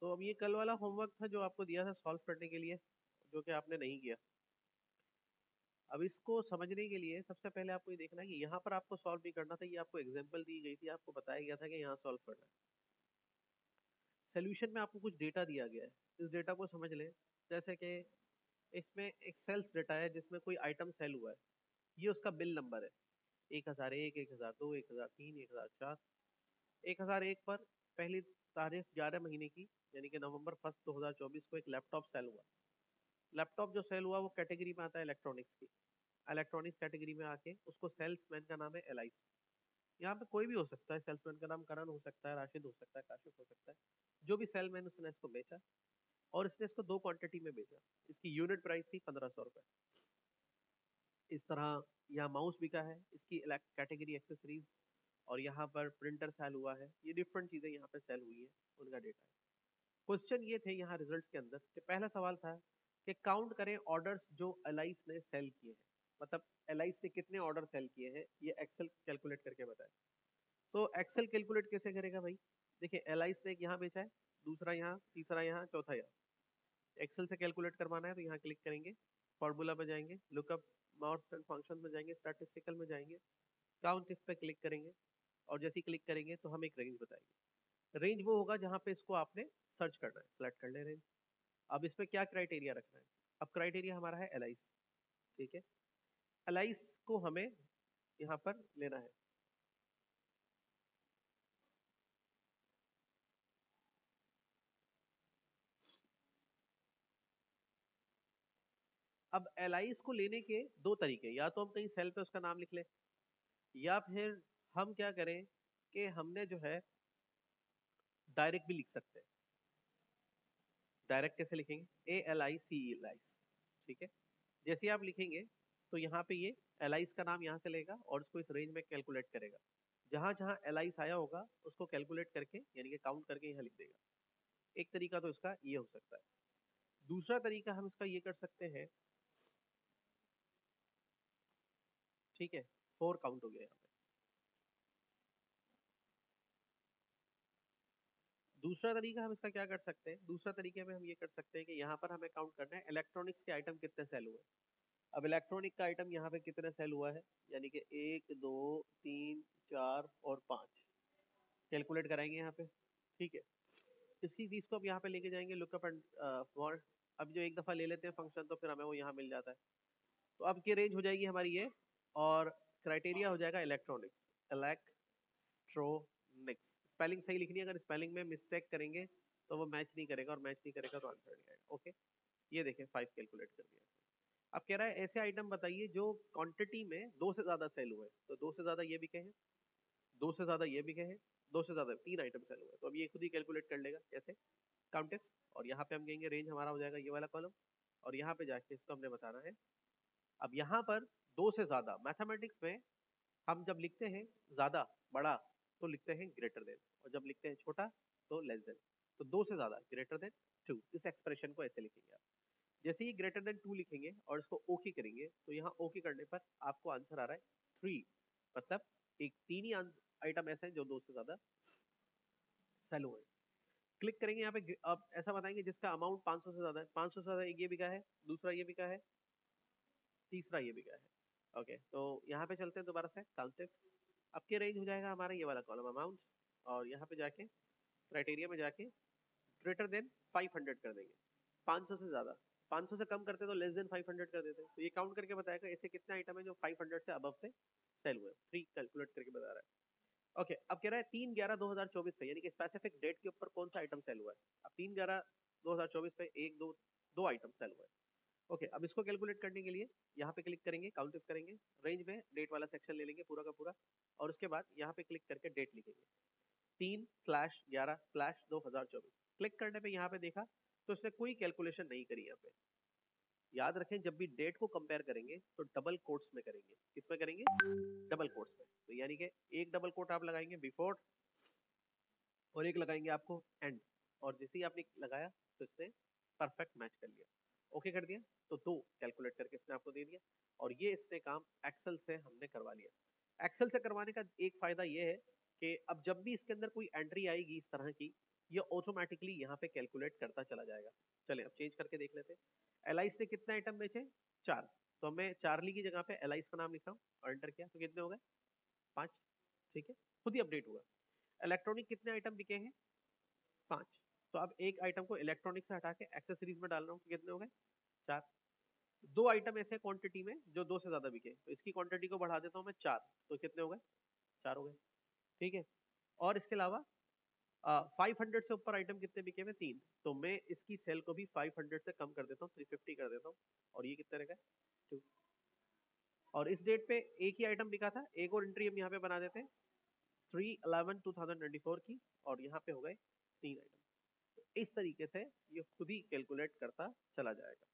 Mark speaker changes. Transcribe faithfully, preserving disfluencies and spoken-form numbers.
Speaker 1: तो अब ये कल वाला होमवर्क था जो आपको दिया था सॉल्व करने के लिए, जो कि आपने नहीं किया। अब इसको समझने के लिए सबसे पहले आपको ये देखना है कि यहाँ पर आपको सॉल्व नहीं करना था, ये आपको एग्जाम्पल दी गई थी, आपको बताया गया था कि यहाँ सॉल्व करना है। सोल्यूशन में आपको कुछ डेटा दिया गया है, इस डेटा को समझ लें। जैसे कि इसमें एक सेल्स डेटा है जिसमें कोई आइटम सेल हुआ है, ये उसका बिल नंबर है, एक हज़ार एक, एक हज़ार दो, एक हज़ार तीन, एक हज़ार चार। एक हज़ार एक पर पहली तारीख ग्यारह महीने की यानी कि नवंबर फर्स्ट दो हज़ार चौबीस को एक लैपटॉप सेल हुआ। लैपटॉप जो सेल हुआ वो कैटेगरी में आता है इलेक्ट्रॉनिक्स की। इलेक्ट्रॉनिक्स कैटेगरी में आके उसको सेल्समैन का नाम है एल आई सी। यहाँ पे कोई भी हो सकता है, सेल्समैन का नाम करण हो सकता है, राशिद हो सकता है, काशिफ हो सकता है। जो भी सेलमैन, उसने इसको बेचा और इसने इसको दो क्वांटिटी में बेचा। इसकी यूनिट प्राइस थी पंद्रह सौ रुपए। इस तरह यहाँ माउस बिका है, इसकी कैटेगरी एक्सेसरीज, और यहाँ पर प्रिंटर सेल हुआ है। ये डिफरेंट चीजें यहाँ पे सेल हुई है, उनका डेटा है। क्वेश्चन ये थे यहाँ रिजल्ट्स के अंदर कि पहला सवाल था कि काउंट करें ऑर्डर्स जो एलाइस ने सेल किए हैं, मतलब एलाइस ने कितने ऑर्डर सेल किए हैं, ये एक्सेल कैलकुलेट करके बताए। तो एक्सेल कैलकुलेट कैसे करेगा भाई? देखिए, एलाइस ने एक यहाँ बेचा है, दूसरा यहाँ, तीसरा यहाँ, चौथा यहाँ। एक्सेल से कैलकुलेट करवाना है तो यहाँ क्लिक करेंगे, फॉर्मूला में जाएंगे, लुकअप नॉट्स एंड फंक्शन में जाएंगे, स्टैटिस्टिकल में जाएंगे, काउंट इफ पे क्लिक करेंगे, और जैसे ही क्लिक करेंगे तो हम एक रेंज बताएंगे। रेंज वो होगा जहाँ पे इसको आपने सर्च करना है, सेलेक्ट कर ले रेंज। अब इसमें क्या क्राइटेरिया रखना है? अब क्राइटेरिया हमारा है एलाइस, ठीक है। एलाइस को हमें यहाँ पर लेना है। अब एलाइस को लेने के दो तरीके, या तो हम कहीं सेल पे उसका नाम लिख लें, या फिर हम क्या करें कि हमने जो है डायरेक्ट भी लिख सकते हैं। डायरेक्ट कैसे लिखेंगे? A L I C alias, ठीक है। जैसे आप लिखेंगे तो यहाँ पे ये एलाइस का नाम यहाँ से लेगा और उसको इस रेंज में कैलकुलेट करेगा। जहाँ जहाँ एलाइस आया होगा उसको कैलकुलेट करके यानी कि काउंट करके यहाँ लिख देगा। एक तरीका तो इसका ये हो सकता है। दूसरा तरीका हम इसका ये कर सकते हैं, ठीक है, फोर काउंट हो गया यहाँ पे। दूसरा तरीका हम इसका क्या कर सकते हैं? दूसरा तरीके में हम ये कर सकते हैं कि यहाँ पर हमें काउंट करना है इलेक्ट्रॉनिक्स के आइटम कितने सेल हुए। अब इलेक्ट्रॉनिक का आइटम यहाँ पे कितने सेल हुआ है, यानी कि एक, दो, तीन, चार और पाँच। कैलकुलेट कराएंगे यहाँ पे, ठीक है। इसकी चीज को अब यहाँ पे लेके जाएंगे लुकअप एंड फॉर। अब जो एक दफा ले लेते हैं फंक्शन तो फिर हमें वो यहाँ मिल जाता है। तो अब की रेंज हो जाएगी हमारी ये, और क्राइटेरिया हो जाएगा इलेक्ट्रॉनिक्स, इलेक्ट्रॉनिक्स। स्पेलिंग सही लिखनी है, अगर स्पेलिंग में मिस्टेक करेंगे तो वो मैच नहीं करेगा, और मैच नहीं करेगा तो आंसर नहीं आएगा। ओके, ये देखें फाइव कैलकुलेट कर दिया। अब कह रहा है ऐसे आइटम बताइए जो क्वांटिटी में दो से ज्यादा सेल हुए। तो दो से ज्यादा ये भी कहे, दो से ज्यादा ये भी कहे, दो से ज्यादा तीन आइटम सेल हुए। तो अब ये खुद ही कैलकुलेट कर लेगा कैसे, काउंट इफ, और यहाँ पे हम कहेंगे रेंज हमारा हो जाएगा ये वाला कॉलम, और यहाँ पे जाके इसको हमने बताना है। अब यहाँ पर दो से ज्यादा, मैथमेटिक्स में हम जब लिखते हैं ज्यादा बड़ा तो लिखते हैं ग्रेटर देन, और जब लिखते हैं छोटा तो लेस देन। तो दो से ज्यादा ग्रेटर देन टू, इस एक्सप्रेशन को ऐसे लिखेंगे आप। जैसे ही ग्रेटर देन टू लिखेंगे और इसको ओके करेंगे तो यहाँ ओके करने पर आपको आंसर आ रहा है थ्री, मतलब एक तीन ही आइटम ऐसे हैं जो दो से ज्यादा सेल हुए। क्लिक करेंगे यहाँ पे, अब ऐसा बताएंगे जिसका अमाउंट पाँच सौ से ज्यादा है। पाँच सौ से ज्यादा एक ये बिका है, दूसरा ये बिका है, तीसरा ये बिका है। ओके, तो यहाँ पे चलते हैं दोबारा से काउंट। अब के रेंज हो जाएगा हमारा ये वाला कॉलम अमाउंट, और यहाँ पे जाके क्राइटेरिया में जाके ग्रेटर देन फाइव हंड्रेड कर देंगे। पाँच सौ से ज्यादा, पाँच सौ से कम करते तो लेस देन फाइव हंड्रेड कर देते। तो ये काउंट करके बताएगा ऐसे कितने आइटम है जो फाइव हंड्रेड से अबव से सेल हुए। थ्री कैलकुलेट करके बता रहा है। ओके, अब कह रहा है तीन ग्यारह दो हजार चौबीस पे, यानी कि स्पेसिफिक डेट के ऊपर कौन सा आइटम सेल हुआ है। अब तीन ग्यारह दो हजार चौबीस पे एक दो दो आइटम सेल हुआ है। ओके, अब इसको कैलकुलेट करने के लिए यहाँ पे क्लिक करेंगे, काउंट इफ करेंगे, रेंज में डेट वाला सेक्शन ले लेंगे पूरा का पूरा, और उसके बाद यहाँ पे क्लिक करके डेट लिखेंगे, तीन स्लैश ग्यारह स्लैश दो हजार चौबीस। क्लिक करने पे यहाँ पे देखा तो इसने कोई कैलकुलेशन नहीं करी यहाँ पे। याद रखें, जब भी डेट को कंपेयर करेंगे तो डबल कोट्स में करेंगे। किसमें करेंगे? डबल कोट्स में। तो यानी कि एक डबल कोट आप लगाएंगे बिफोर, और एक लगाएंगे आपको एंड, और जैसे ही आपने लगाया तो इसने परफेक्ट मैच कर लिया, ओके कर दिया। तो दो कैलकुलेट करके इसने आपको दे दिया, और ये इसने काम एक्सेल से हमने करवा लिया। एक्सेल से करवाने का एक फायदा ये है कि अब जब भी इसके अंदर कोई एंट्री आएगी इस तरह की, ये ऑटोमेटिकली यहाँ पे कैलकुलेट करता चला जाएगा। चले अब चेंज करके देख लेते हैं। एलाइस ने कितने आइटम बेचे? चार। तो मैं चार्ली की जगह पे एलाइस का नाम लिखा हूँ और एंटर किया तो कितने हो गए? पांच। ठीक है, खुद ही अपडेट हुआ। इलेक्ट्रॉनिक कितने आइटम बिके हैं? पांच। तो अब एक आइटम को इलेक्ट्रॉनिक से हटा के एक्सेसरीज में डाल रहा हूँ, कितने हो गए? चार। दो आइटम ऐसे क्वांटिटी में जो दो से ज्यादा बिके, तो इसकी क्वांटिटी को बढ़ा देता हूँ मैं चार, तो कितने हो गए? चार हो गए। ठीक है, और इसके अलावा फाइव हंड्रेड से ऊपर आइटम कितने बिके हुए? तीन। तो मैं इसकी सेल को भी फाइव हंड्रेड से कम कर देता हूँ, थ्री फिफ्टी कर देता हूँ, और ये कितने रहेगा? टू। और इस डेट पे एक ही आइटम बिका था, एक और एंट्री हम यहाँ पे बना देते हैं, three eleven two thousand twenty four की, और यहाँ पे हो गए तीन आइटम। इस तरीके से ये खुद ही कैलकुलेट करता चला जाएगा।